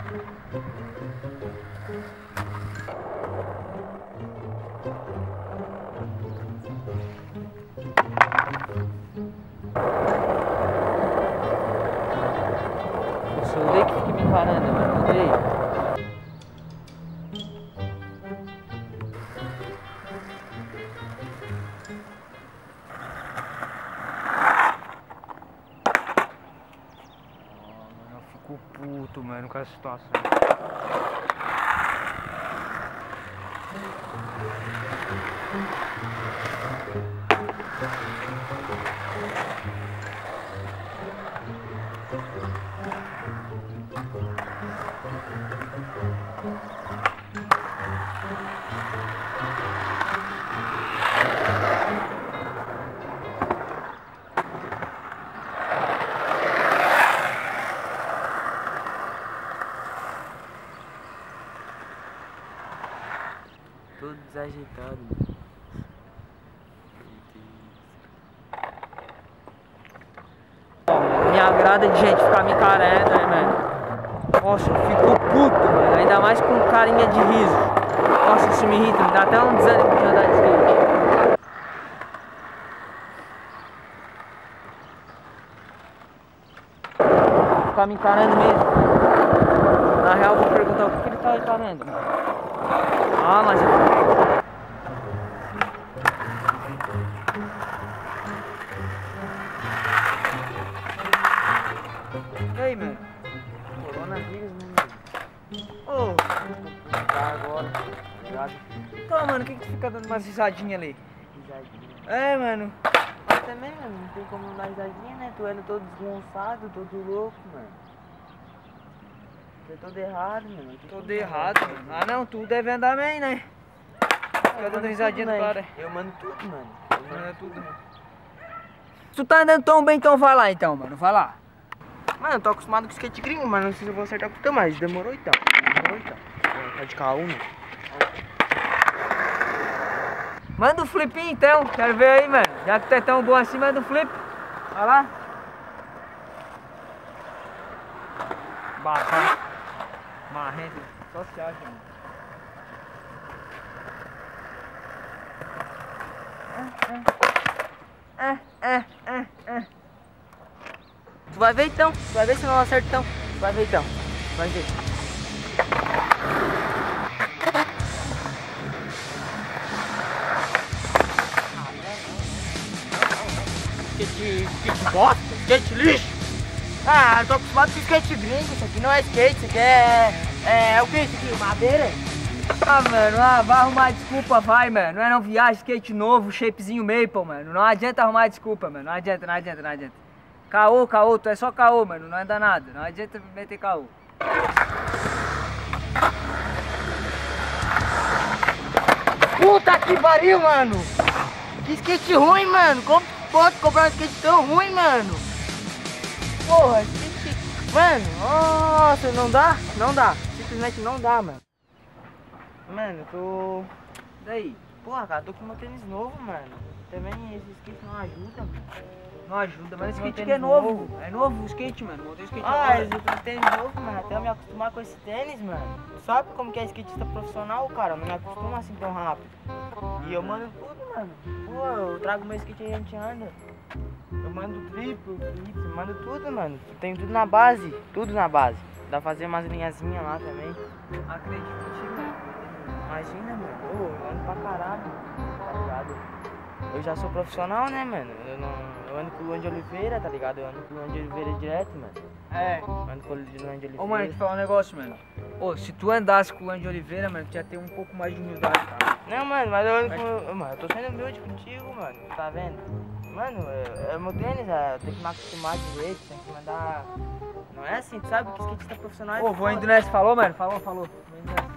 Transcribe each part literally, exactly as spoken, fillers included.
Nossa, eu odeio que fique me encarando, mano. Eu odeio. Puto, mano, com essa situação. Todo desajeitado. Me agrada de gente ficar me encarando, né, mano? Nossa, eu fico puto, mano. Ainda mais com carinha de riso. Nossa, isso me irrita, me dá até um desânimo de andar de skate. Ficar me encarando mesmo. Na real, eu vou perguntar o que, que ele tá encarando, mano. Ah, mas eu... E aí, mano? Coronavírus, né, mano? Ô, Tá agora, tá ligado? então, mano, o que que tu fica dando umas risadinhas ali? Risadinha. É, mano. Mas também, mano, não tem como não dar risadinha, né? Tu anda todo desgonçado, todo louco, mano. Tu é todo errado, mano. Não tem Todo como errado, não. mano. Ah, não, tu deve andar bem, né? Fica Eu dando mando risadinha tudo, do né? cara. Eu mando tudo, mano. Eu mando Manda tudo, mano. Se tu tá andando tão bem, então vai lá, então, mano. Vai lá. Mano, eu tô acostumado com skate gringo, mas não sei se eu vou acertar com o teu, mas demorou então. Demorou então. Tá de K um, né? Manda um flipinho, então. Quero ver aí, mano. Já que tu é tão bom assim, manda um flip. Vai lá. Barra. Marrento. Só se acha, mano. É, é, é, é. Tu vai ver então. Tu vai ver se eu não acerto então. Tu vai ver então. Tu vai ver. Skate, skate bosta, skate lixo. Ah, eu tô acostumado com skate gringo. Isso aqui não é skate, isso aqui é... É, é o que isso aqui? Madeira? Ah, mano, ah, vai arrumar desculpa, vai, mano. Não é não viagem, skate novo, shapezinho Maple, mano. Não adianta arrumar desculpa, mano. Não adianta, não adianta, não adianta. Caô, caô, tu é só caô, mano. Não anda nada. Não adianta meter caô. Puta que pariu, mano. Que skate ruim, mano. Como pode comprar um skate tão ruim, mano? Porra, skate... Mano, nossa, não dá? Não dá. Simplesmente não dá, mano. Mano, tô... Daí? Porra, cara, tô com meu tênis novo, mano. Também esse skate não ajuda, mano. Não ajuda, mas Tô o com skate meu que é tênis novo. novo. É novo o skate, mano. Montei o skate Ah, agora. eu tô com tênis novo, mano. Até eu me acostumar com esse tênis, mano. Tu sabe como que é skatista profissional, cara? Eu não me acostumo assim tão rápido. E eu mando tudo, mano. Pô, eu trago meu skate e a gente anda. Eu mando triplo, triplo, eu mando tudo, mano. Tenho tudo na base, tudo na base. Dá pra fazer umas linhazinhas lá também. Acredito em ti, mano. Imagina, mano. Ô, eu ando pra caralho, tá ligado? Eu já sou profissional, né, mano? Eu, não, eu ando com o Luan de Oliveira, tá ligado? Eu ando com o Luan de Oliveira direto, mano. É. Eu ando com o Luan de Oliveira. Ô, mano, deixa eu falar um negócio, mano. Ô, se tu andasse com o Luan de Oliveira, mano, tu ia ter um pouco mais de humildade, cara. Não, mano, mas eu ando com... Mano, eu tô sendo humilde contigo, mano. Tá vendo? Mano, é, é meu tênis, é, eu tenho que me acostumar direito, tem que mandar... Não é assim, tu sabe que skatista profissional é Ô, vou foda. indo nessa. Falou, mano? Falou, falou. Vou indo nessa.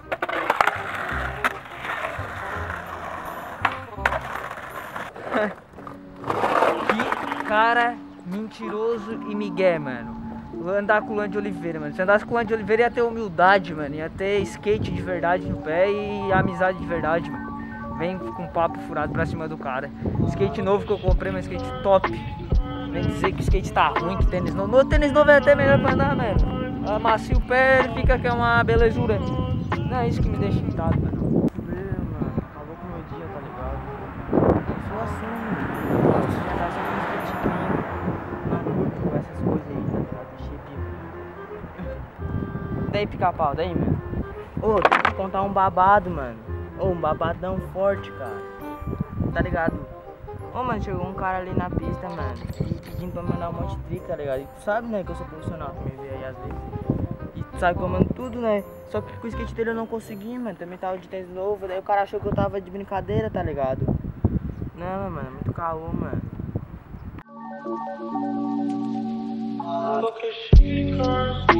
Que cara mentiroso e migué, mano. Andar com o Luan de Oliveira, mano. Se andasse com o Luan de Oliveira ia ter humildade, mano. Ia ter skate de verdade no pé e amizade de verdade, mano. Vem com papo furado pra cima do cara. Skate novo que eu comprei, mas skate top. Vem dizer que o skate tá ruim, que tênis novo. Meu tênis novo é até melhor pra andar, mano. amacia o pé, ele fica que é uma belezura. Não é isso que me deixa irritado, mano. Meu, mano, acabou com o meu dia, tá ligado? Eu sou assim, mano. Eu gosto de andar sempre no skatinho. Não curto essas coisas aí, tá ligado? Deixei de... Daí, pica-pau, daí, mano. Ô, tem que contar um babado, mano. Ô, um babadão forte, cara. Tá ligado? Ô, mano, chegou um cara ali na pista, mano, e pedindo pra me mandar um monte de trick, tá ligado? E tu sabe, né, que eu sou profissional, tu me vê aí às vezes. E tu sabe que eu mando tudo, né? Só que com o skate dele eu não consegui, mano. Também tava de tênis novo, daí o cara achou que eu tava de brincadeira, tá ligado? Não, mano, é muito caô, mano. Look at she curves.